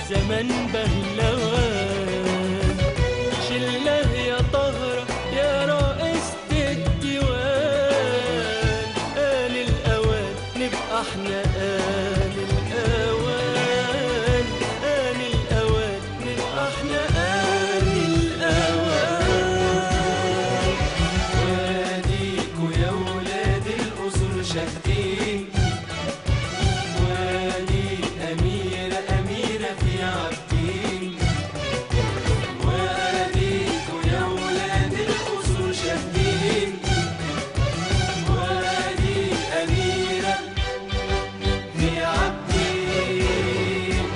زمن بهلوان. شله يا طهرة يا رئيسة الديوان، آن الأوان نبقى احنا، آن الأوان، آن الأوان نبقى احنا، آن الأوان. واديكوا يا ولاد الأسر شاهدين، وادي أميرة أميرة في عابدين. واديكوا يا ولاد الأسر شاهدين، وادي أميرة في عابدين.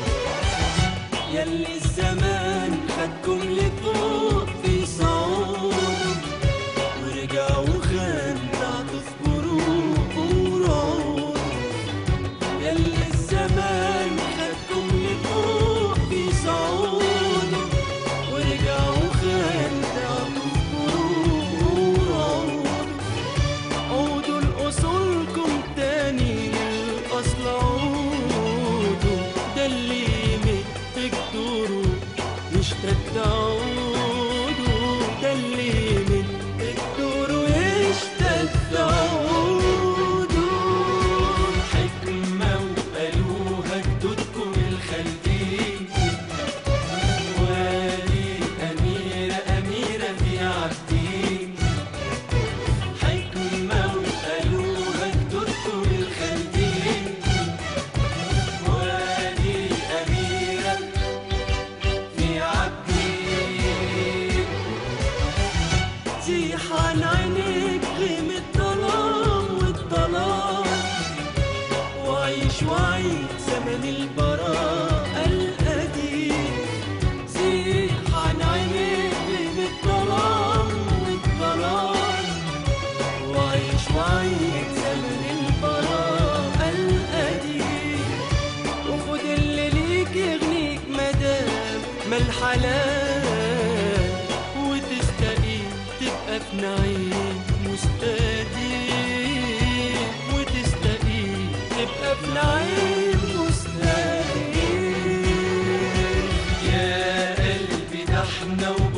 يلي الزمان خدكم لفوق في صعود، ورجعوا خان ضعتوا في جروب ورعود. يلي الزمان خدكم لفوق في صعود، ورجعوا خان ضعتوا في جروب ورعود. عودوا لأصولكم تاني، للأصل عودوا، ده اللي يمد تقدروا مش تدعودوا، ده اللي يمد تقدروا مش تدعودوا. حكمة وقالوها جدودكم الخالدين، وادي أميرة أميرة في عابدين. حكمة وقالوها جدودكم الخالدين، وادي أميرة في عابدين. زيح عن عينيك غيم الظلام والضلال، وعيش وعيد زمن البراءة القديم. زيح عن عينيك غيم الظلام والضلال، وعيش وعيد زمن البراءة القديم. وخد اللي ليك يغنيك مدام ما الحلال، وتستقيم تبقى في نعيم مستديم، وتستقيم تبقى في نعيم مستديم. يا قلبي ده احنا